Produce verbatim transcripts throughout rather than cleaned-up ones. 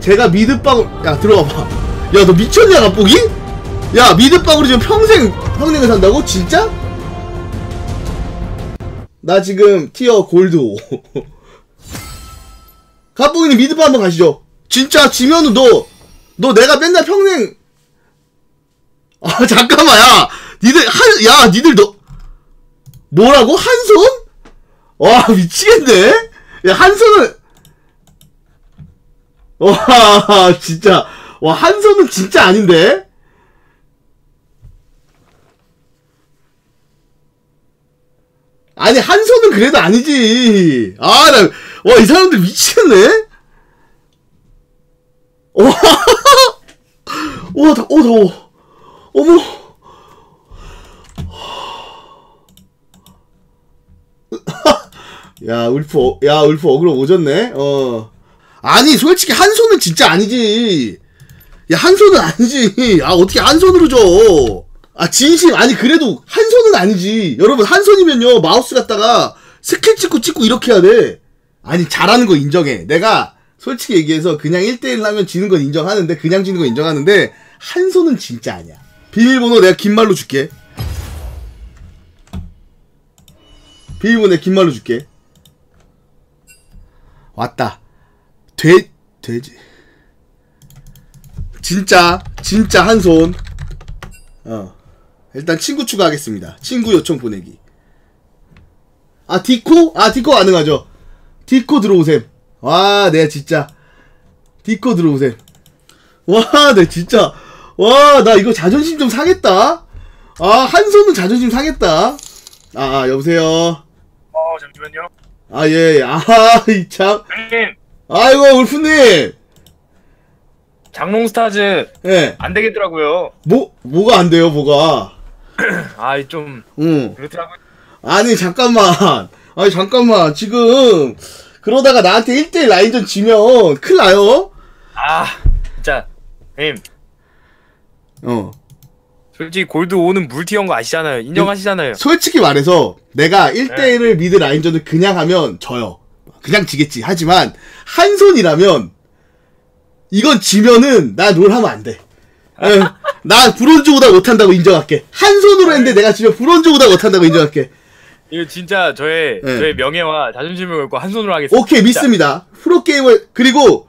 제가 미드빵 야 들어와봐. 야 너 미쳤냐 갑보기? 야 미드빵으로 지금 평생 평생을 산다고? 진짜? 나 지금 티어 골드 오. 갑보기는 미드빵 한번 가시죠. 진짜 지면은 너 너 내가 맨날 평생 아 잠깐만 야 니들 한 야 니들 너 뭐라고? 한손? 와 미치겠네. 야 한손은 와 진짜 와 한손은 진짜 아닌데. 아니 한손은 그래도 아니지. 아 나 와 이 사람들 미치겠네. 와, 와, 다, 어, 더워. 어머. 야, 울프, 어, 야, 울프 어그로 오졌네? 어. 아니, 솔직히 한 손은 진짜 아니지. 야, 한 손은 아니지. 아, 어떻게 한 손으로 줘. 아, 진심. 아니, 그래도 한 손은 아니지. 여러분, 한 손이면요, 마우스 갖다가 스킬 찍고 찍고 이렇게 해야 돼. 아니, 잘하는 거 인정해. 내가, 솔직히 얘기해서 그냥 일 대 일 하면 지는 건 인정하는데 그냥 지는 건 인정하는데 한 손은 진짜 아니야. 비밀번호 내가 긴 말로 줄게. 비밀번호 내가 긴 말로 줄게. 왔다. 돼 돼지. 진짜 진짜 한 손. 어. 일단 친구 추가하겠습니다. 친구 요청 보내기. 아 디코? 아 디코 가능하죠. 디코 들어오셈. 와, 내가 진짜 디코 들어오셈. 와, 내 진짜 와, 나 이거 자존심 좀 상했다. 아, 한 손은 자존심 상했다. 아, 아 여보세요. 어, 잠시만요. 아, 예, 아, 이 참. 형님. 아이고, 울프님. 장롱스타즈. 예. 안 되겠더라고요. 뭐, 뭐가 안 돼요, 뭐가? 아, 좀. 응. 그렇더라고요. 아니, 잠깐만. 아니, 잠깐만. 지금. 그러다가 나한테 일 대 일 라인전 지면 큰일 나요. 아, 진짜. 형님. 어. 솔직히 골드 오는 물티어인 거 아시잖아요. 인정하시잖아요. 솔직히 말해서 내가 일 대 일을 네. 미드 라인전을 그냥 하면 져요. 그냥 지겠지. 하지만 한 손이라면 이건 지면은 나 롤 하면 안 돼. 에, 나 브론즈보다 못한다고 인정할게. 한 손으로 했는데 내가 지면 브론즈보다 못한다고 인정할게. 이거 진짜 저의 네. 저의 명예와 자존심을 걸고 한 손으로 하겠습니다. 오케이 진짜. 믿습니다. 프로게이머. 그리고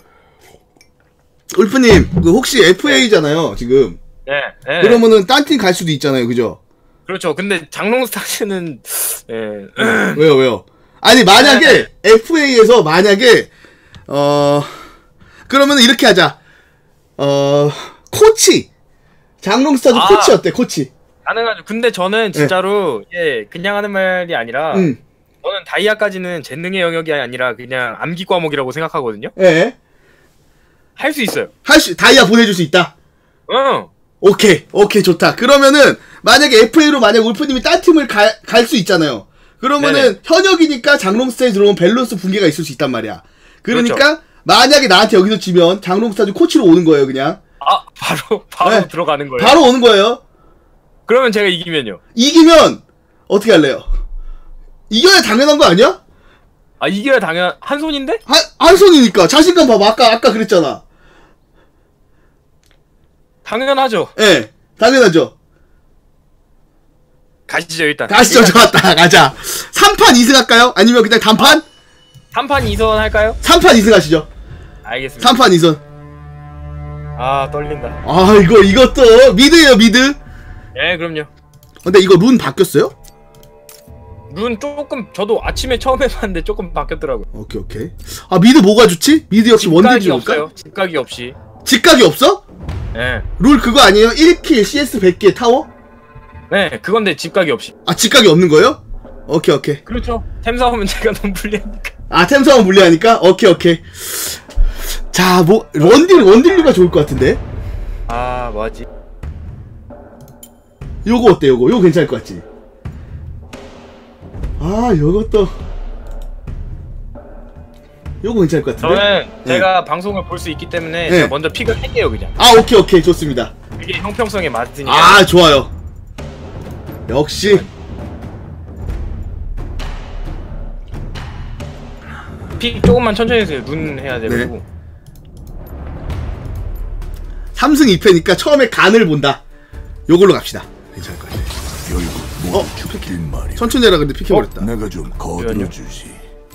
울프님 그 혹시 에프에이잖아요 지금. 네, 네. 그러면은 딴 팀 갈 수도 있잖아요, 그죠? 그렇죠. 근데 장롱스타즈는 예. 왜요, 왜요? 아니 만약에 네. 에프에이에서 만약에 어 그러면 이렇게 하자. 어 코치 장롱스타즈 아, 코치 어때? 코치. 가능하죠. 근데 저는 진짜로 네. 예 그냥 하는 말이 아니라 음. 저는 다이아까지는 재능의 영역이 아니라 그냥 암기 과목이라고 생각하거든요. 예. 할 수 있어요. 할 수 다이아 보내줄 수 있다. 응. 오케이 오케이 좋다. 그러면은 만약에 에프에이로 만약 울프님이 딴 팀을 갈 갈 수 있잖아요. 그러면은 네네. 현역이니까 장롱스타즈 들어오면 밸런스 붕괴가 있을 수 있단 말이야. 그러니까 그렇죠. 만약에 나한테 여기서 지면 장롱스타즈 코치로 오는 거예요, 그냥. 아 바로 바로 네. 들어가는 거예요. 바로 오는 거예요. 그러면 제가 이기면요? 이기면 어떻게 할래요? 이겨야 당연한 거 아니야? 아 이겨야 당연 한 손인데? 한, 한 손이니까 자신감 봐봐. 아까 아까 그랬잖아. 당연하죠. 예, 네, 당연하죠. 가시죠 일단. 가시죠. 일단 좋았다. 가자. 삼 판 이 승 할까요? 아니면 그냥 단판? 삼 판 이 선 할까요? 삼 판 이 승 하시죠. 알겠습니다. 삼 판 이 선. 아 떨린다. 아 이거 이것도 미드예요 미드. 예 그럼요. 근데 이거 룬 바뀌었어요? 룬 조금 저도 아침에 처음 해봤는데 조금 바뀌었더라고요. 오케이 오케이. 아 미드 뭐가 좋지? 미드 역시 원딜이 없어요. 직각이 없이. 직각이 없어? 네. 룰 그거 아니에요? 일 킬 씨에스 백 개 타워? 네 그건데 직각이 없이. 아 직각이 없는 거예요? 오케이 오케이. 그렇죠. 템 사오면 제가 너무 불리하니까. 아 템 사오면 불리하니까? 오케이 오케이. 자 뭐 원딜 원딜류가 좋을 것 같은데. 아 뭐하지? 요거 어때 요거? 요거 괜찮을 것 같지? 아 요것도 요거 괜찮을 것 같은데? 저는 네. 제가 방송을 볼 수 있기 때문에 네. 제가 먼저 픽을 할게요 그냥. 아 오케이 오케이 좋습니다. 이게 형평성에 맞으니까. 아 좋아요. 역시 픽 조금만 천천히 해주세요. 눈 해야 되고. 네. 삼승 이 패니까 처음에 간을 본다. 요걸로 갑시다. 괜찮을 것 같아. 어? 피켓. 천천히 해라. 근데 피켓버렸다. 어? 내가 좀 거들어주지.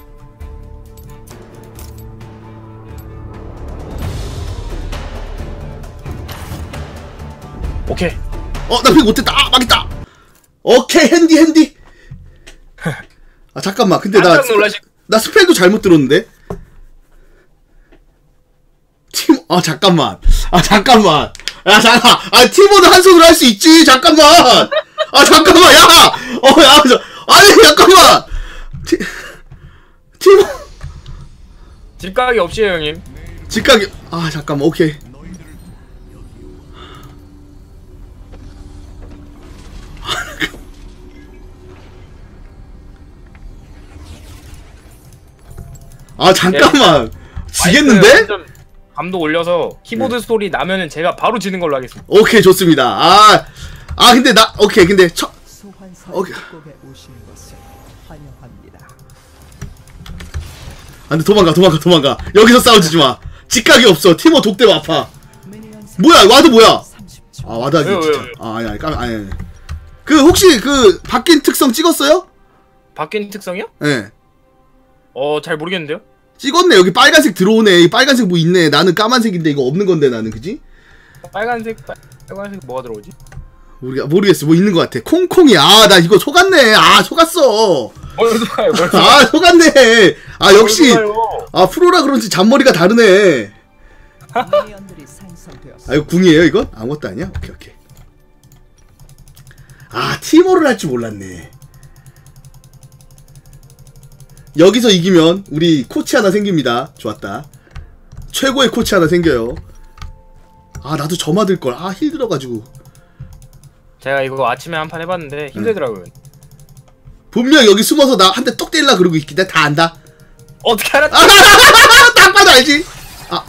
오케이. 어, 나 픽 못했다. 아, 망했다. 오케이, 핸디, 핸디. 아, 잠깐만. 근데 나, 놀라시... 나 스펠도 잘못 들었는데? 팀, 아, 잠깐만. 아, 잠깐만. 야, 잠깐. 아, 팀워드 한 손으로 할 수 있지. 잠깐만. 아, 잠깐만. 야! 어, 야, 저, 아니, 잠깐만. 티, 팀, 집가기 없이 해요, 형님. 직각이, 아, 잠깐만. 오케이. 아 잠깐만 지겠는데? 감도 올려서 키보드 네. 소리 나면은 제가 바로 지는 걸로 하겠습니다. 오케이 좋습니다. 아, 아 근데 나 오케이 근데 첫 오케이. 안돼 도망가 도망가 도망가 여기서 싸우지 마. 직각이 없어. 티모 독대고 아파. 뭐야 와드 뭐야? 아 와드 하기 진짜. 아 아니 아니 깜 아니 아니. 그 혹시 그 바뀐 특성 찍었어요? 바뀐 특성이요? 예. 네. 어 잘 모르겠는데요? 찍었네. 여기 빨간색 들어오네. 빨간색 뭐 있네. 나는 까만색인데 이거 없는 건데 나는 그지? 빨간색 빨, 빨간색 뭐가 들어오지? 모르겠 모르겠어. 뭐 있는 것 같아. 콩콩이. 아 나 이거 속았네. 아 속았어. 뭘 속아요? 뭘 속아요? 아 속았네. 아 역시 아 프로라 그런지 잔머리가 다르네. 아 이거 궁이에요 이건? 아무것도 아니야? 오케이 오케이. 아 티모를 할 줄 몰랐네. 여기서 이기면 우리 코치 하나 생깁니다. 좋았다. 최고의 코치 하나 생겨요. 아 나도 저 맞을걸. 아 힐 들어가지고. 제가 이거 아침에 한 판 해봤는데 힘들더라고요. 응. 분명 여기 숨어서 나 한 대 떡 때리려 그러고 있기 때문에 다 안다. 어떻게 알았지? 딱 봐도 알지. 아,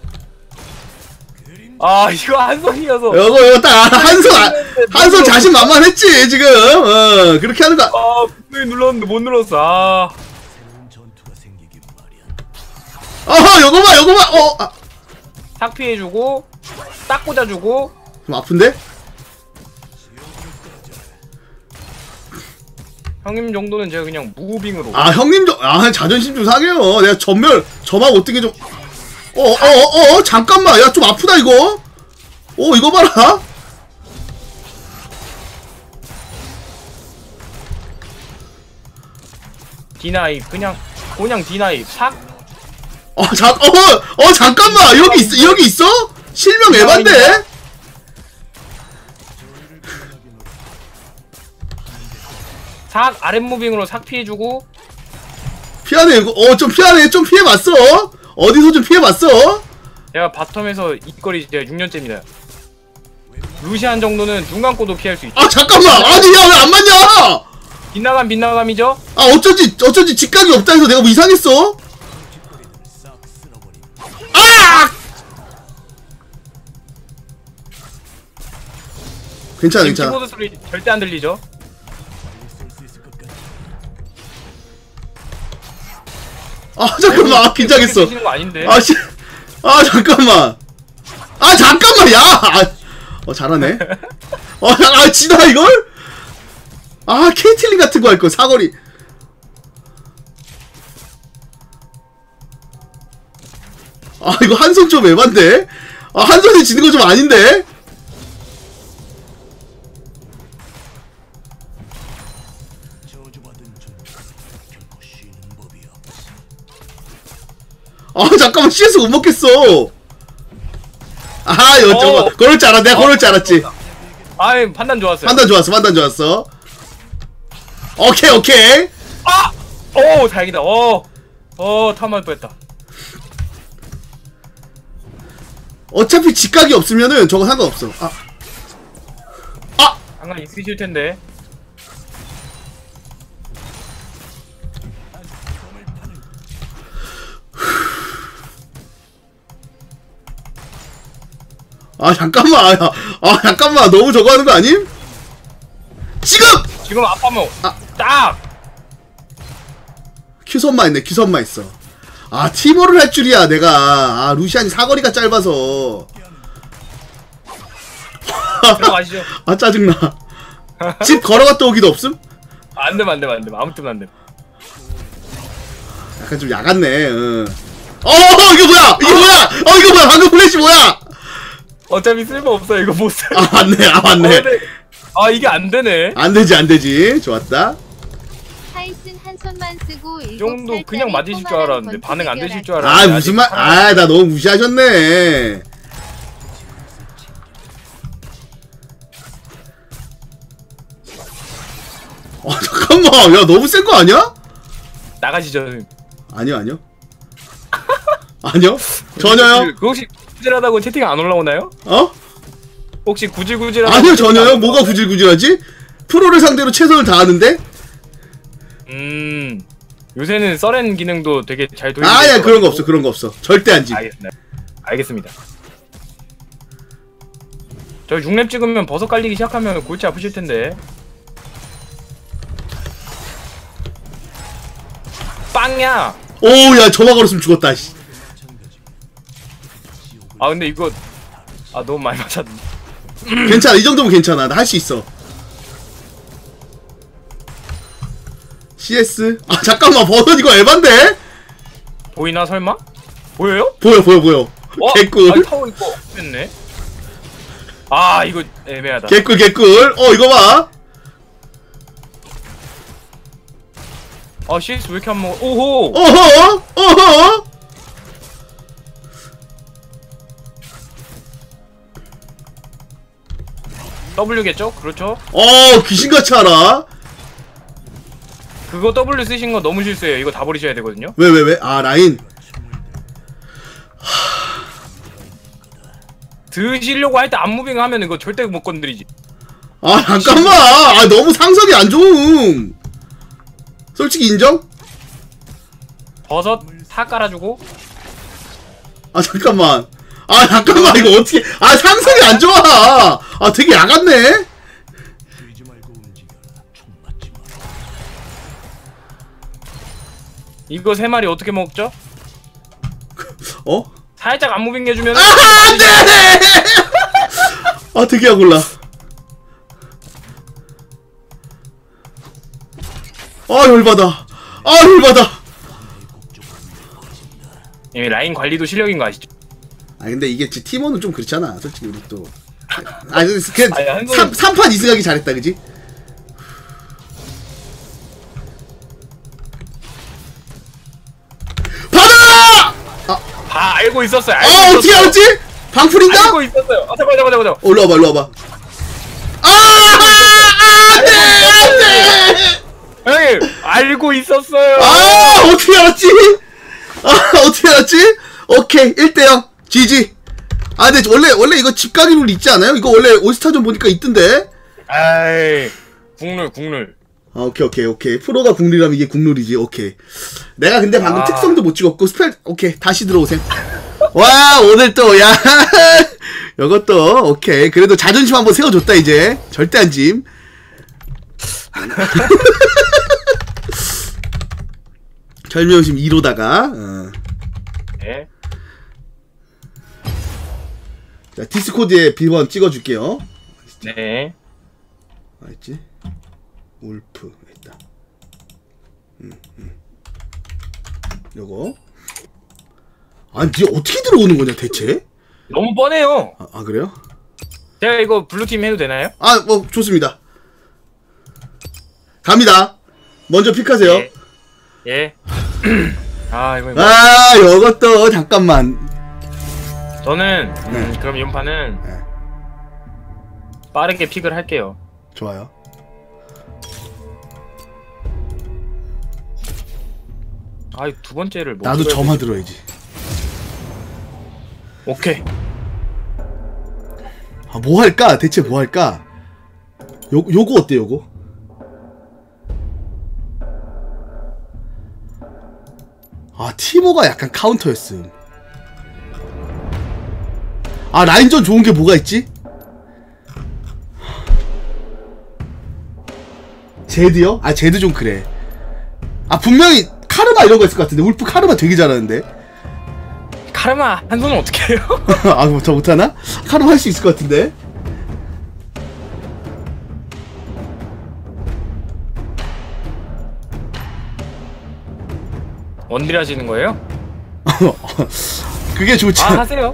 아 이거 한 손이어서. 이거 이거 딱 한 손 한 손 자신만만했지 지금. 어 그렇게 하는 거. 아 분명히 눌렀는데 못 눌렀어. 아. 어허 요거 봐 요거 봐. 어. 아. 탁 피해주고 딱 꽂아주고. 좀 아픈데? 형님 정도는 제가 그냥 무빙으로. 아 형님 좀 아 자존심 좀 상해요. 내가 전멸 저만 어떻게 좀. 어 어 어 어 잠깐만 야 좀 아프다 이거. 어 이거 봐라. 디나입 그냥 그냥 디나입 삭. 어, 자, 어, 어, 잠깐만! 여기 있어, 여기 있어? 실명 에반데? 삭, 아랫무빙으로 삭 피해주고. 피하네, 이거. 어, 좀 피하네. 좀 피해봤어? 어디서 좀 피해봤어? 제가 바텀에서 이거리 제가 육 년째입니다. 루시안 정도는 눈 감고도 피할 수 있죠. 아, 잠깐만! 아니, 야, 왜 안 맞냐! 빗나감, 빗나감이죠? 아, 어쩐지, 어쩐지 직각이 없다 해서 내가 뭐 이상했어? 아! 괜찮아 괜찮아. 키보드 소리 절대 안 들리죠? 아 잠깐만 아, 긴장했어. 아 씨, 아 잠깐만. 아 잠깐만 야. 아, 어 잘하네. 어, 아 지나 이걸? 아 케이틀린 같은 거 할 거 사거리. 아 이거 한 손 좀 에반데? 아 한 손에 지는 거 좀 아닌데? 아 잠깐만 씨에스 못 먹겠어. 아 이거 저거 그럴 줄 알아. 내가 그럴 줄 알았지. 아이 판단 좋았어요. 판단 좋았어 판단 좋았어. 오케이 오케이. 아! 오 다행이다. 어. 어 탐할 뻔했다. 어차피 직각이 없으면은 저거 상관없어. 아. 아! 상관 있으실 텐데. 아 잠깐만. 아 잠깐만. 너무 저거 하는 거 아님? 지금! 지금 아파면 아. 딱! 큐선만 있네. 큐선만 있어. 아 티모를 할 줄이야 내가. 아 루시안이 사거리가 짧아서. 들어가시죠. 아 짜증나. 집 걸어갔다 오기도 없음? 안됨 안됨 안됨 아무튼 안됨. 약간 좀 야갔네. 어, 어 이거 뭐야? 이거 뭐야? 어 이거 뭐야? 방금 플래시 뭐야? 어차피 쓸모 없어 이거 못 써. 아 맞네, 아 맞네. 어, 근데, 아 이게 안 되네. 안 되지, 안 되지. 좋았다. 타이슨 한 손만 쓰고 이 정도 그냥 맞으실 줄 알았는데 반응 안 되실 줄 알았는데. 아 무슨 말? 아 나 너무 무시하셨네. 아 잠깐만, 야 너무 센 거 아니야? 나가시죠. 아니요, 아니요. 아니요? 전혀요? 그 혹시 구질하다고 채팅 안 올라오나요? 어? 혹시 구질구질하다고? 아니요, 전혀요. 뭐가 구질구질하지? 프로를 상대로 최선을 다하는데? 음 요새는 서렌 기능도 되게 잘 도입. 아야 그런 거 없어, 그런 거 없어. 절대 안 지. 알겠습니다. 알겠습니다. 저 육 렙 찍으면 버섯 깔리기 시작하면 골치 아프실 텐데. 빵야. 오야 저마 걸었으면 죽었다. 씨. 아 근데 이거 아 너무 많이 맞았네. 괜찮아, 이 정도면 괜찮아. 나 할 수 있어. 씨에스. 아 잠깐만, 버섯 이거 에반데? 보이나 설마? 보여요? 보여, 보여, 보여. 와, 개꿀. 아, 타워 이거 없겠네. 아 이거 애매하다. 개꿀, 개꿀. 어 이거 봐. 아 씨엑스 왜 이렇게 안 먹어? 오호. 어허, 어허. W겠죠? 그렇죠? 어 귀신같이 알아. 그거 W 쓰신 거 너무 실수예요. 이거 다 버리셔야 되거든요. 왜, 왜, 왜? 아 라인. 드시려고 할 때 안무빙 하면 이거 절대 못 건드리지. 아 잠깐만. 아 너무 상성이 안 좋음. 솔직히 인정? 버섯 다 깔아주고. 아 잠깐만. 아 잠깐만, 이거 어떻게? 아 상성이 안 좋아. 아 되게 야같네. 이거 세 마리 어떻게 먹죠? 어? 살짝 안무빙 해주면. 아 안돼. 아 되게 약올라. 아 열받아. 아 열받아. 이 라인 관리도 실력인 거 아시죠? 아 근데 이게 지 팀원은 좀 그렇잖아. 솔직히 우리 또. 아 그 그 한번... 삼 판 이승하기 잘했다, 그지? 받아! 아, 다 알고 있었어요. 알고 아 어떻게 있었어요. 알았지? 방풀인가? 알고 있었어요. 아 잠깐 잠깐 잠깐. 올라 와봐, 올라 와봐. 아! 안돼, 안돼! 형님 알고 있었어요. 아 어떻게 알았지? 아 어떻게 알았지? 오케이 일 대 영 지지. 아 근데 원래 원래 이거 집가기 룰 있지 않아요? 이거 원래 올스타전 보니까 있던데. 아이 국룰 국룰. 아 오케이 오케이 오케이. 프로가 국룰이라면 이게 국룰이지. 오케이. 내가 근데 방금 아. 특성도 못 찍었고 스펠. 오케이 다시 들어오셈. 와 오늘 또 야 요것도 오케이. 그래도 자존심 한번 세워줬다 이제. 절대 안 짐. 절묘심 이로다가 어. 네. 자 디스코드에 비번 찍어줄게요. 네. 알지? 울프 있다. 음, 음. 요거. 아니 니 어떻게 들어오는 거냐 대체? 너무 뻔해요. 아, 아 그래요? 제가 이거 블루팀 해도 되나요? 아 뭐 좋습니다. 갑니다. 먼저 픽하세요. 예. 예. 아 이거. 아 요것도 잠깐만. 저는 음, 네. 그럼 이번 판은 네. 빠르게 픽을 할게요. 좋아요. 아 두 번째를 뭐 나도 찍어야 점화 되지? 들어야지. 오케이. 아 뭐 할까? 대체 뭐 할까? 요 요거 어때 요거? 아 티모가 약간 카운터였음. 아 라인전 좋은 게 뭐가 있지? 제드요? 아 제드 좀 그래. 아 분명히 카르마 이런 거 있을 것 같은데. 울프 카르마 되게 잘하는데. 카르마 한 손은 어떻게 해요? 아 뭐 저 못하나? 카르마 할 수 있을 것 같은데. 원딜 하시는 거예요? 그게 좋지. 아 하세요.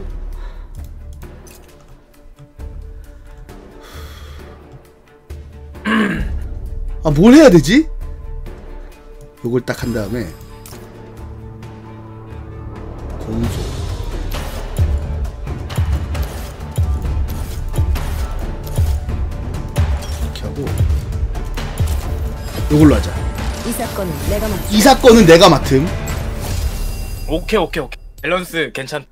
아, 뭘 해야 되지? 요걸 딱 한 다음에 공소 이렇게 하고 요걸로 하자. 이 사건은 내가 맡. 이 사건은 내가 맡음. 오케이 오케이 오케이. 밸런스 괜찮.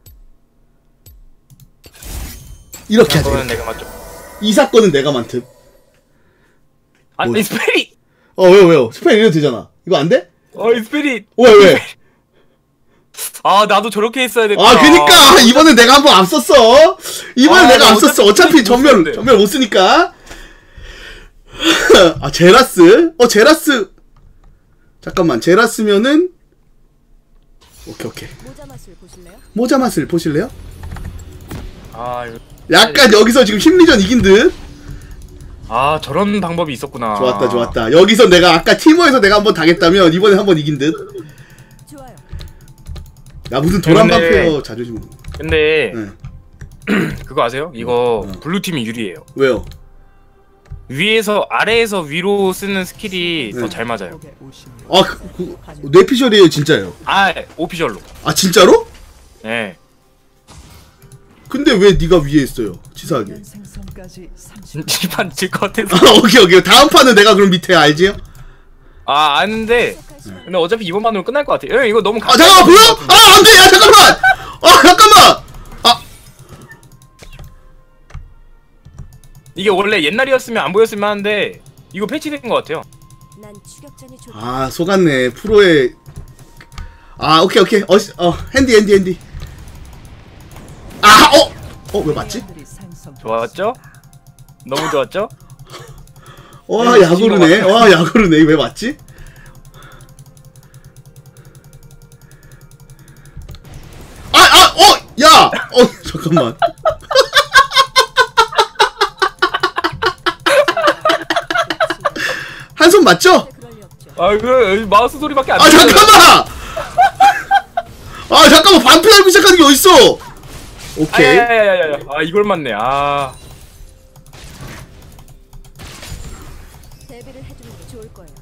이렇게 하자. 사건은 이렇게. 내가 맞죠. 이 사건은 내가 맡음. 아니 뭐. 스페릿. 어, 왜요 왜요? 스펠 이래도 되잖아. 이거 안 돼? 어이 스페릿. 왜 왜? 아 나도 저렇게 했어야 됐다. 아, 그니까 이번엔 내가 한번 앞섰어. 이번엔 아, 내가 나 앞섰어. 어차피 어차피 못 전멸 쓰는데. 전멸 못 쓰니까. 아, 제라스. 어, 제라스. 잠깐만, 제라스면은 오케이 오케이. 모자 맛을 보실래요? 모자 맛을 보실래요? 아, 이거... 약간 여기서 지금 심리전 이긴 듯. 아 저런 방법이 있었구나. 좋았다 좋았다. 여기서 내가 아까 티모에서 내가 한번 당했다면 이번에 한번 이긴 듯. 좋아요. 나 무슨 도란방 근데- 페어 자존심. 근데 네. 그거 아세요? 이거 어. 블루 팀이 유리해요. 왜요? 위에서 아래에서 위로 쓰는 스킬이 네. 더 잘 맞아요. 아, 그, 그, 뇌피셜이에요 진짜예요. 아 오피셜로. 아, 진짜로? 네. 근데 왜 네가 위에 있어요? 치사하게. 이판 질 것 같아서. 아, 오케이 오케이. 다음 판은 내가 그럼 밑에 알지요? 아 아는데 근데 어차피 이번 판으로 끝날 것 같아요. 형, 이거 너무 아, 잠깐만 보여? 아, 안돼. 야, 잠깐만. 아, 잠깐만. 아, 이게 원래 옛날이었으면 안 보였으면 하는데 이거 패치된 것 같아요. 난 추격전이 좋. 아, 속았네. 프로의. 아, 오케이 오케이. 어, 시- 어, 핸디 핸디 핸디. 아, 어, 어, 왜 맞지? 좋았죠? 너무 좋았죠? 와, 네, 야구르네. 뒤진 것 와, 야구르네. 왜 맞지? 아, 아, 어, 야, 어, 잠깐만. 한 손 맞죠? 그럴 리 없죠. 아 그 마우스 소리밖에 안 아, 들려요. 잠깐만. 아, 잠깐만. 반피 달고 시작하는 게 어딨어? 오케이. 아야야야야. 아 이걸 맞네. 아 대비를 해주는 게 좋을 거예요.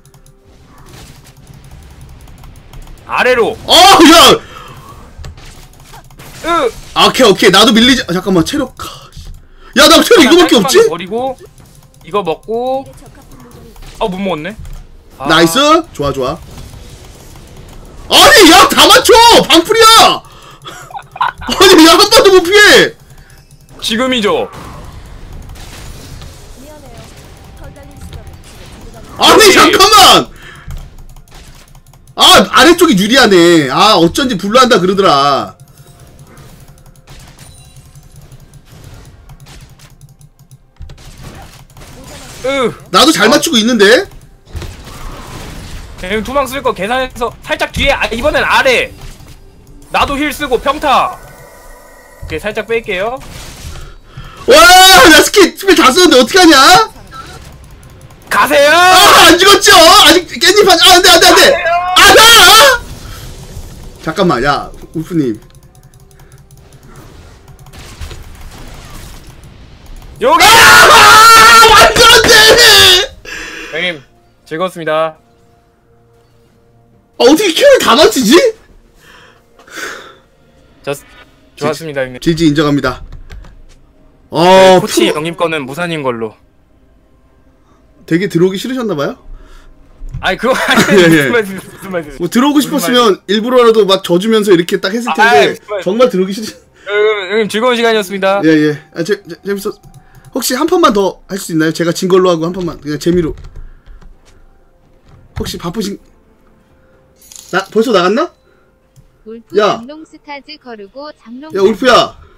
아래로. 어, 야. 으. 아, 오케이 오케이. 나도 밀리지. 아, 잠깐만. 체력. 야, 나 체력 이거밖에 없지? 버리고 이거 먹고 미래 적합한 물건이 아못 먹었네. 아, 나이스. 좋아 좋아. 아니, 야, 다 맞춰. 방풀이야. 아니, 야, 한 번도 못 피해. 지금이죠. 미안해요. 덜 달린 수갑은 집에 두고 다니. 아니, 여기. 잠깐만. 아, 아래쪽이 유리하네. 아, 어쩐지 불러한다 그러더라. 으. 나도 잘 맞추고 있는데. 그냥 두방 쓸 거 계산해서 살짝 뒤에. 아 이번엔 아래. 나도 힐 쓰고 평타. 오케이 살짝 뺄게요. 와, 나 스킬 스킬 다 썼는데 어떻게 하냐? 가세요. 아, 안 죽었죠? 아직 깻잎 한. 아, 안돼 안돼 안돼. 아, 나. 잠깐만, 야, 울프님. 여기. 아, 완전 안 돼. 형님 즐거웠습니다. 아, 어떻게 킬을 다 맞히지? 저 좋았습니다 형님. 지지 인정합니다. 어, 네, 코치 프로- 형님 거는 무산인 걸로. 되게 들어오기 싫으셨나봐요? 아니 그거 예, 아니에요. 예. 무슨 말씀 무슨 말씀. 뭐 들어오고 무슨 싶었으면 일부러라도 막 져주면서 이렇게 딱 했을 아, 텐데 아이, 무슨 정말 들어오기 싫으. 형님, 형님 즐거운 시간이었습니다. 예, 예. 아, 재, 재, 재밌었. 혹시 한 판만 더 할 수 있나요? 제가 진 걸로 하고 한 판만 그냥 재미로. 혹시 바쁘신? 나 벌써 나갔나? 울프 야. 장롱 스타즈 거르고 장롱 야, 울프야.